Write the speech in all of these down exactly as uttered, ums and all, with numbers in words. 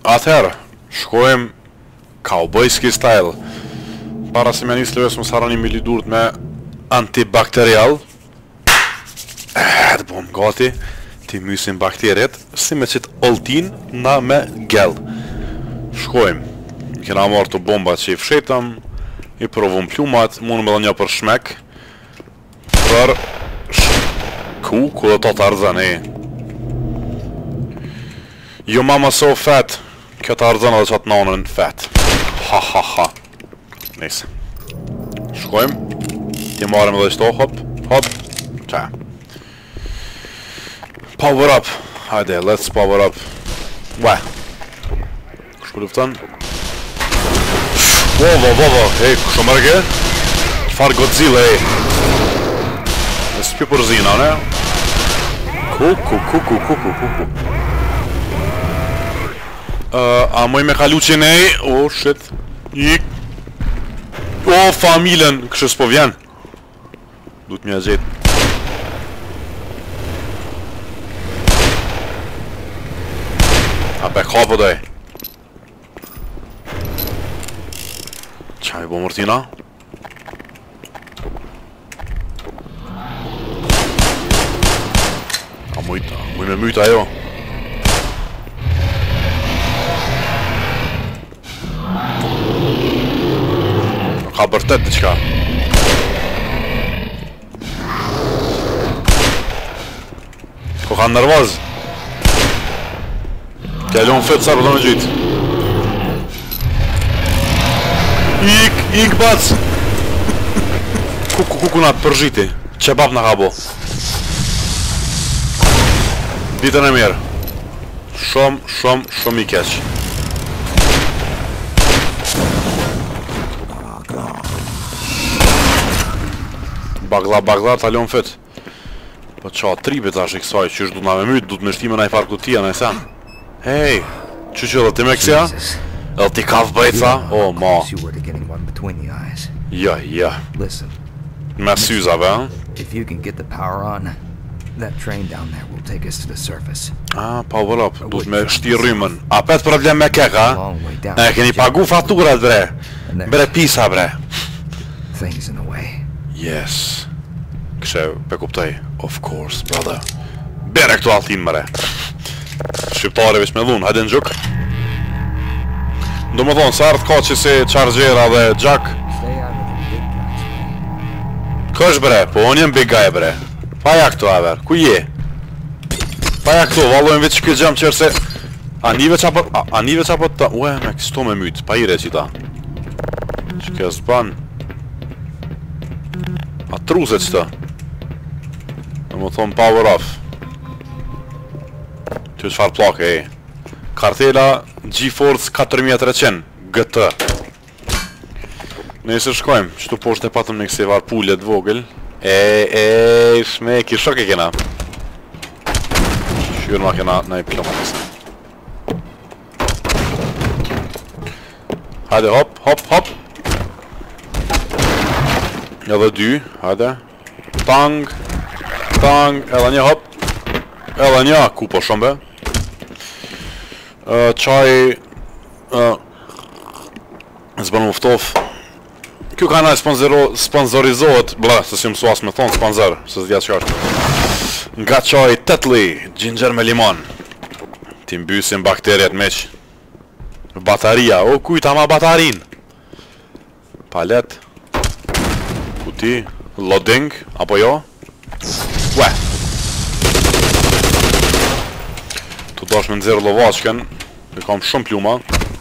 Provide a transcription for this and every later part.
Atëherë, shkojmë cowboyski style. Para se me nisë lëves më sarani me lidurt me antibakterial. Të bom gati, ti mysim bakteriet, si me qitë oltin na me gel. Shkojmë, kena marrë të bomba që i fshetëm, i provum plumat, mundëm edhe një për shmek. Për... Ku, ku dhe të të arzën, e. Jo mama so fat, kjo të arzën edhe qatë nanën fat. Ha ha ha. Nise. Shkojmë, ti marim edhe qëto, hop, hop, qa. Power up, hajde, let's power up. Ua. Kështu luftën. Vo, vo, vo, vo, hej, kështu mërge? Qfar Godzilla, ej. Nësë pjo përzina, ne? Ku, ku, ku, ku, ku, ku, ku, ku. Uh, a moj me kalu që nej? Oh, shit. Ik. Oh, familjen, kështë s'po vjen. Du t'mja gjetë. A be kapo doj. Qa i bo mërtina? A mujta, muj me myta jo. Ka bërtet dhe qka. Ko ka nërvaz. Kjallon fëtë sa përdo në gjitë. Ik, ik bac. Kuku, kuku nga të përgjiti. Qebab nga ka bo. Ditën e mirë. Shumë, shumë, shumë i keq. Bagla, bagla, talon fët. Po qa tripit ashtë i kësaj, që është du t'na me mytë, du t'me shtime na i farë kutia, na i sen. Hej, që që dhe ti me kësja? Edhe ti kaf bëjtësa? O, ma. Ja, ja. Me syzave, ah, power up, du t'me shti rrymën. A pet problem me keka? E keni pagu faturat, bre. Bre pisa, bre. Yes. Kështë pe kuptoj. Of course, brother. Bere këtu altin, mëre. Shqiptare vish me dhun, hajde në gjuk. Do më thonë, sa ardhë ka që si chargera dhe gjak. Kësh bre, po unë jem big guy bre. Paja këtu aver, ku je? Paja këtu, valojnë veç këtë gjem qërse. A nive qa po, a nive qa po të ta. Ue, me kështu me mytë, pa ire qita. Që kjo s'ban. A truse qëta. Në më thonë power off. Që qëfar plake e. Kartela GeForce katër mijë e treqind G T. Nëse shkojmë, qëtu poshtë e patëm në kësi var pullet vogël. E, e, shme, ki shok e kena. Shyrë ma kena në i plomë nëse. Hajde, hop, hop, hop. Edhe dy, hajde. Tang. Tang, edhe një hop. Edhe një, ku po shumë be. uh, Qaj uh, Zbën muftof. Kjo ka naj sponsorizohet. Bla, se si mësu as me thonë sponsor. Se s'dja që është. Nga qaj Tetli, ginger me limon. Ti mbysim bakteriet meq. Bataria, o kujta ma batarin. Palet. Kuti, loading, apo jo? Ue. Tu dash me nëzirë lovashken. E kam shumë pluma.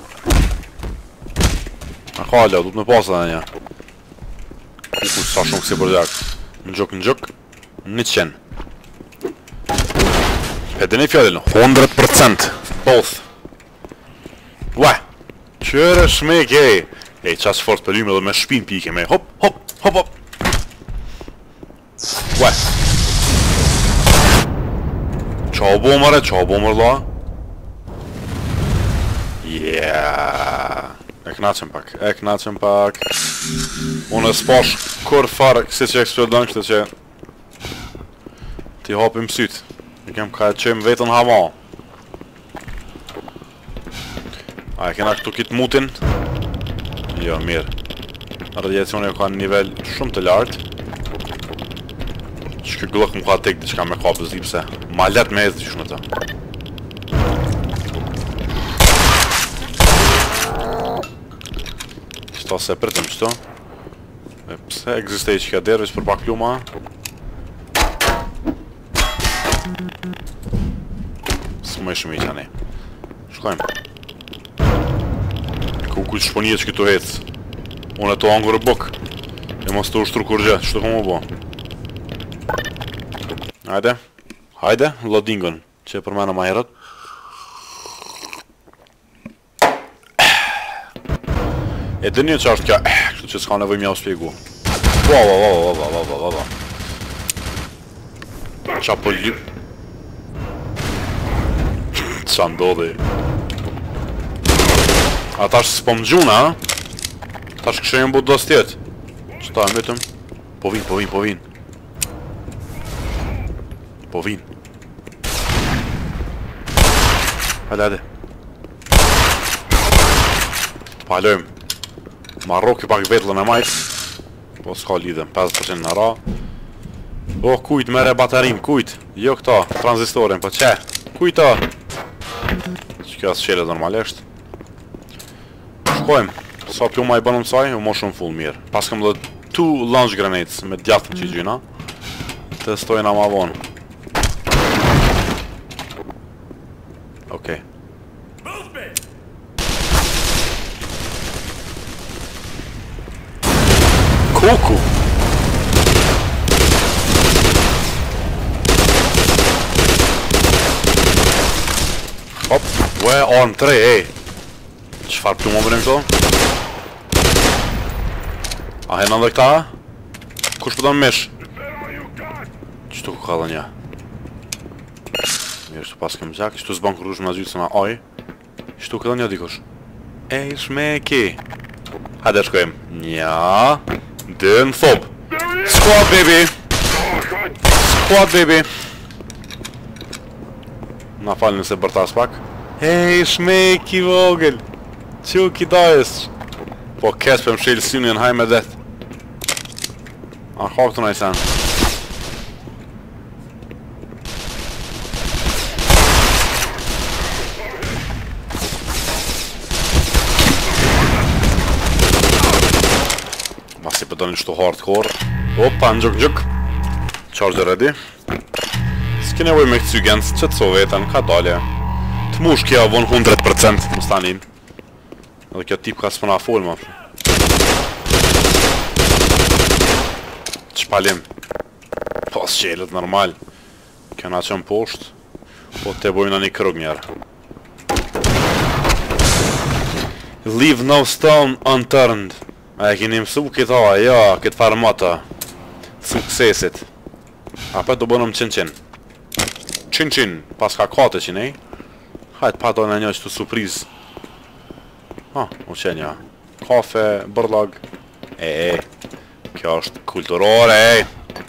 A kalla, du të me pasë dhe një. Kuku sa shumë kësi përgjak. Në gjok, në gjok. Në qenë. E dhe një fjallin, hundred percent. Both. Ue. Qërë shmek, ej. Ej, qasë fort për lyme dhe me shpin pike me. Hop, hop, hop, hop. Ue. Qa o bomare, qa o bomar la. Yeah. E knaqem pak, e knaqem pak. Unë e s'pash kur farë kësi që eksplodon kështë që ti hapim syt. E kem ka e qem vetën hava. A e kena këtu kitë mutin? Jo, mirë. Radiacioni ka në nivel shumë të lartë. Që këtë glëk më ka tek diçka me kapës di pse. Ma let me ezë qysh në ta. Qëta se pritëm qëto. E pse egzistej që ka dervis për pak pluma? Së më ishëm i qani. Shkojmë. Ku ku që shponjet që këtu hecë. Unë e to angurë buk. E mos të ushtru kur gjë, që të këmë u bo. Hajde. Hajde, loadingon. Që e përmena ma herët. E dë një që është kja, kështu që s'ka nevoj mja u spjegu. Wow, wow, wow, wow, wow, wow, wow, wow. Qa po li... Qa ndodhi. Ata është s'po më gjuna, ha? Ta është kështë e më bu dos tjetë. Që ta e mytëm? Po vin, po vin, po vin. Po vin. Hale, hale. Palojmë. Marroki pak vetëllën e majtë. Po s'ka lidhëm, pesëdhjetë përqind në ra. O, kujt, mere baterim, kujt. Jo këta, transistorin, po që? Kujt ta? Që kjo asë qelet normalisht. Shkojmë. Sa pjuma i bënëm saj, u mo shumë full mirë. Pas këm dhe two launch grenades me djathën që i gjyna. Testojna ma vonë. Okej. Kuku! Hop, ue, arm tre, ej. Qfar pjuma bënim këto? A henë dhe këta? Kush pëtë më mish? Qëtu ku ka dhe nja? Mirë, shtu pas kem gjak, qëtu s'ban kërrush me zytë se na aj. Qëtu ka dhe nja dikush? Ej, shmeki! Hajde shkojmë. Nja... Dën thop. Squad, baby! Squad, baby! Na falë nëse bërtas pak. Ej, shmeki vogël! Quki dajës! Po kes për më shilë synin haj me det. A hap të najsen. Masi për do një qëto hardcore. Opa, në gjuk gjuk. Charger ready. S'ki nevoj me këtë cygens, që të so vetën, ka dalje. Të mush kja von hundred përcent mustanin. Edhe kjo tip ka s'pëna full ma fru. Qpalim. Po s'qelet normal. Kjo na qënë posht. Po te bojna një krug njerë. Leave no stone unturned. A e kini mësu këta, ja, këtë farmata. Suksesit. Apet do bënëm qin qin. Qin qin, pas ka kate qin, ej. Hajt pa dojnë një qëtu surpriz. Ha, u qenja. Kafe, bërlag. E, e. Kjo është kulturore, e.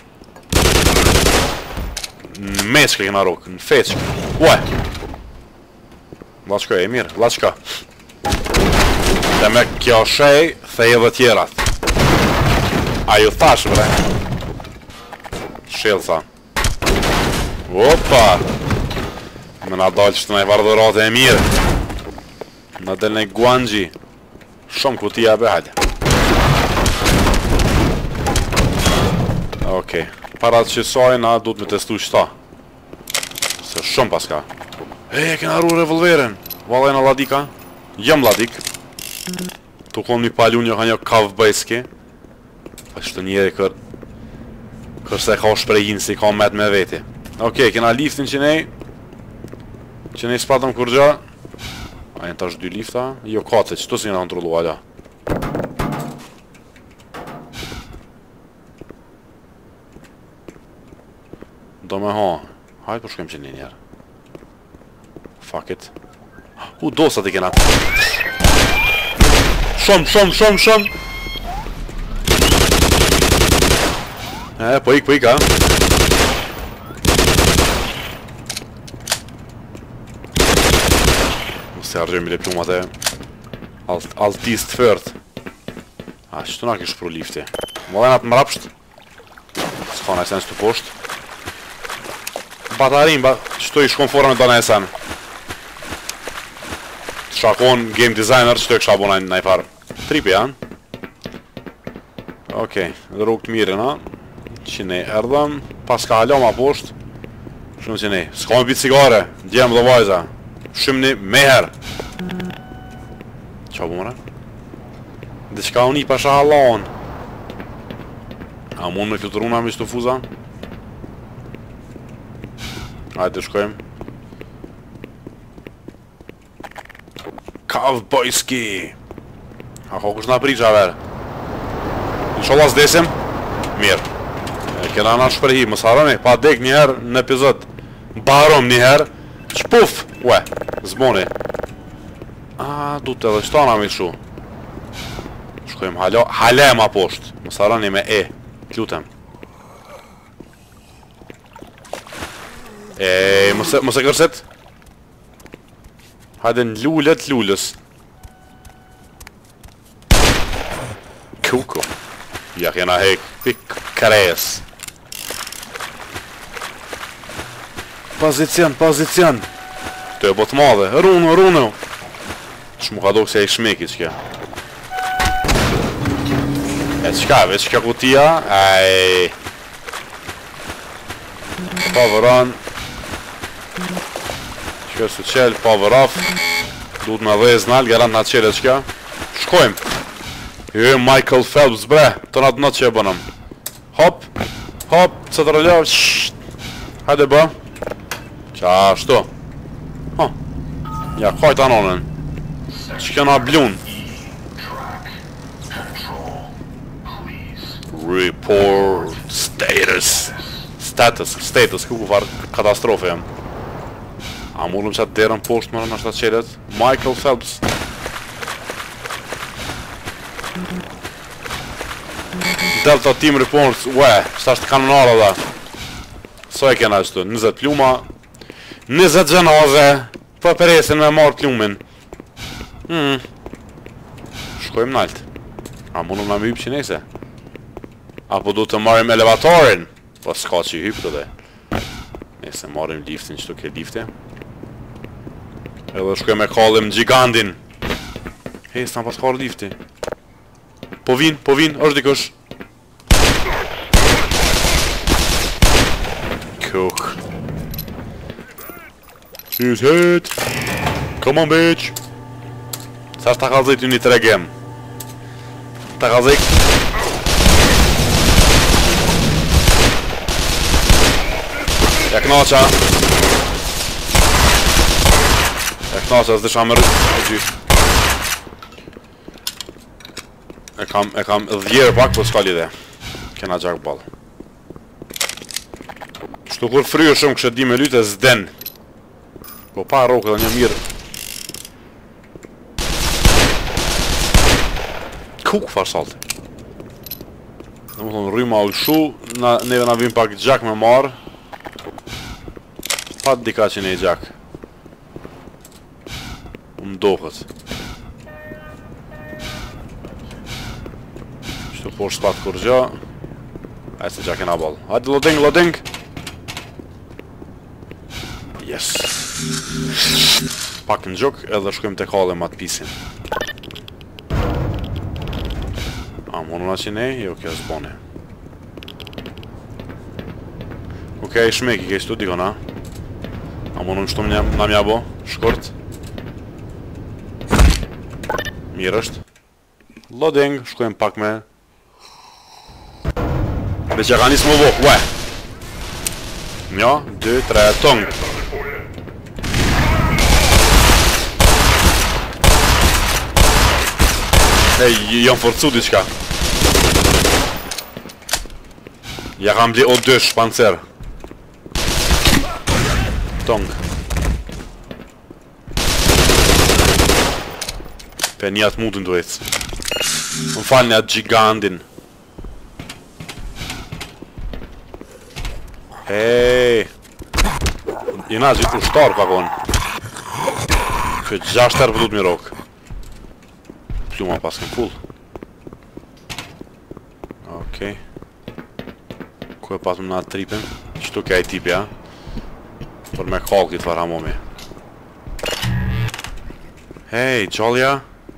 Në meçke këna rukë, në feçke. Ue. Lashko e mirë, lashko. Dhe me kjo shej, thej edhe tjerat. A ju thash, bre. Shilë, tha. Opa. Me na dalë që të nej vardhërate e mirë. Na del nej guanji. Shumë kutia be, hajde. Okej. Para të që saj, na du të me testu qëta. Se shumë paska. E, e kena ru revolveren. Valaj në ladika. Jam ladik. Tu kon një palun një ka një kav bëjski. Pa që të njeri kër... Kërse ka shprejin si ka met me veti. Okej, kena liftin që nej. Që nej spatëm kur gja. A jenë tash dy lifta. Jo kate, që të si njëna kontrolu ala. Do me ha. Hajtë për shkem që një njerë. Fuck it. U, dosat i kena. Shumë, shumë, shumë, shumë. E, po ik, po ik, ha. Se argjëm i le plumat e. Alt, altis të fërt. A, që të nga kishë pru lifti. Më dhe nga të mrapsht. S'ka në esen së të posht. Batarin, ba, që të i shkon fora me do në esen. Të shakon game designer që të e kësha bo në i farë. Tripi, janë. Okej, dhe rrug të mire, na. Që ne erdhëm, pas ka halom a posht. Shumë që ne, s'ka me pitë cigare, djemë dhe vajza. Shumë një meher. Qa bu mëre? Dhe qka unë i pasha halon. A mund me fluturuna me qëtu fuza? Hajde shkojmë. Kavbojski. A ko kush nga priqa verë? Inshallah s'desim. Mirë. E kena nga shprehi, më saroni, pa dek njëherë në epizod. Barom njëherë. Qpuf! Ue, zboni. A, du të edhe qëtana me shu. Shkojmë halo, halem a poshtë. Më saroni me e. Lutem. E, mëse, mëse kërset. Hajde në lullet lullës. Kuko. Ja kena hek, pik kres. Pozicion, pozicion. Të e botë madhe, runu, runu. Që mu ka do këse e shmeki që kja. E qka, veç kja kutia. Ej. Power on. Qërë së qelë, power off. Duhet me dhe znal, garant nga qele që kja. Shkojmë. Jo, Michael Phelps, bre, të natë natë që e bënëm. Hop, hop, që të rëllohë, shhht. Hajde bë. Qa ashtu. Ha, ja, kajt anonën. Që këna blun. Report status. Status, status, ku ku farë katastrofe jem. A mullum që atë derën poshtë mërën ashtë atë qelet. Michael Phelps. Delta Team Reports, ue, qëta është kanonara dhe. So e kena qëtu, njëzet pluma. Njëzet gjenaze. Po peresin me marë plumin. Hmm. Shkojmë nalt. A mundu nga me hypë që nese? Apo du të marim elevatorin? Po s'ka që i hypë të dhe. Nese, marim liftin, qëtu ke lifti. Edhe shkojmë e kallim gjigandin. Hej, s'na pas kallë lifti. Po vin, po vin, është dikush. Cook. He's hit. Come on, bitch. Sa është ta ka zëjt ju një të regem. Ta ka zëjt. Ja knaqa. Ja knaqa, s'dë shamë rrë. E kam, e kam dhjerë pak, po s'ka lidhe. Kena gjak ball. Shtu kur fryrë shumë kështë di me lyte zden. Po pa rokë dhe një mirë. Kuk farë salte. Në më thonë rryma u shu, na, neve na vim pak gjak me marë. Pa të dika që ne i gjak. Më dohët. Shtu por s'pat kur gja. Ajë se gjak e na ball. Hajde loading, loading. Yes. Pak në gjok edhe shkojmë të kalle ma të pisin. A më në që ne? Jo, kjo s'bone. Okej, shmeki ke shtu diko na. A më në shtu më na mja bo? Shkort. Mirë është. Loading, shkojmë pak me. Dhe që ka njësë më bo, ue. Një, dy, tre, tong. Ej, jam forcu diqka. Ja kam bli o dësh, pancer. Tong. Pe një atë mutën duhet. Më falë një atë gjigandin. Ej. Jena gjithë u shtarë pakon. Këtë gjashtë tërë përdut mi rokë. pluma pas kem full. Okej. Ku e patëm na tripin? Qëtu ka i tipi, ja? Për me kallë këtë farë hamomi. Hej, gjallja?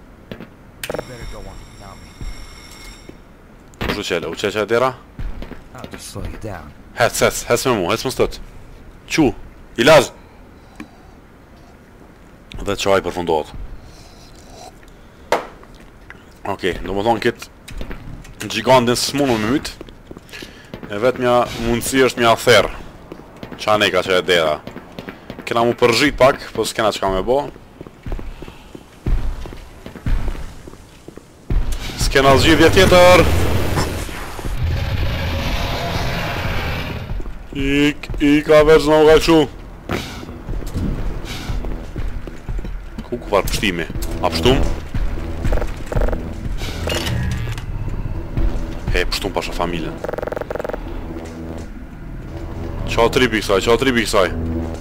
U qele, u qele që e dera? Hec, hec, hec me mu, hec më stët. Qu, i laz! Dhe qaj përfundohet. Okej, do më thonë këtë gjigandin së munu me mytë. E vetë mja mundësi është mja therë. Qa ne ka që e dera. Kena mu përgjit pak, po s'kena që ka me bo. S'kena zgjidhje tjetër. Ik, ik ka veç në uga qu. Ku ku farë pështimi? A pështum? He, pështum pasha familjen. Qa tripi kësaj, qa tripi kësaj?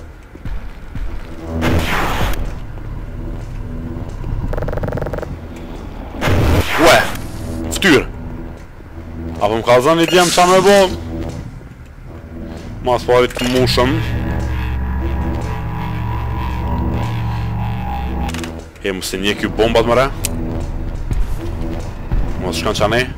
Ue, ftyr. Apo më ka zën i djem qa me bo? Mas parit të mushëm. E më se një kjo bombat mëre. Mos shkën qa ne.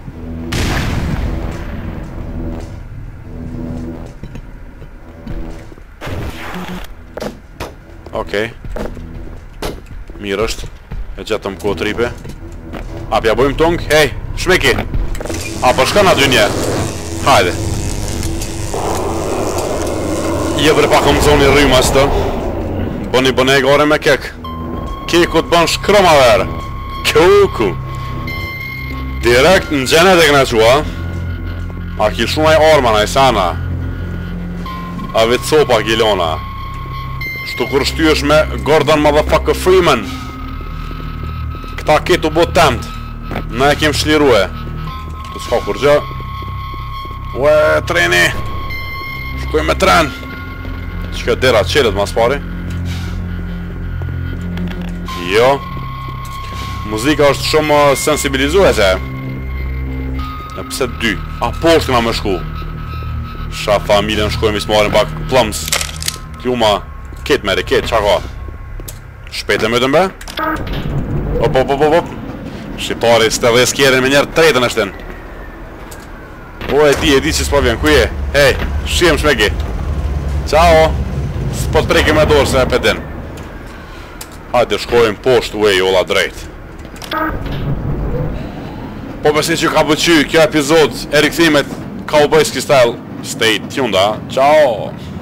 Okej. Mirë është. E gjetëm ko tripe. Apja bojmë tong. Hej, shmeki. Apo shkën aty një. Hajde. Jevre pak më zoni rryma së të. Bëni bëne e gore me kek. Keku të bën shkroma verë. Kuku. Direkt në gjenet e këna qua. A ki shumaj orma na i sana. A vit sopa gilona. Shtu kur shtyësh me Gordon motherfucker Freeman. Këta ketu bot temt. Na e kem shlirue. Të s'ka kur gjë. Ue, treni. Shkuj me tren. Qëka dera qelet mas pari. Jo. Muzika është shumë sensibilizuese. E pse dy. A poshtë këna me shku. Sha familjen shkojmë i s'marin bak plëms. Tjuma ket meri, ket, qa ka. Shpete më të mbe. Op, op, op, op, op. Shqiptari s'te dhe s'kjerin me njerë tretën eshtin. O, e di, e di që s'pa vjen, ku je? Hej, shqiem shmeki. Ciao. S'po të prejke me dorë se e pedin. Hajde shkojmë poshtë uej ola drejt. Po përsi që ka bëqy kjo epizod e rikëthimet Cowboyski Style. Stay tuned, ha? Ciao.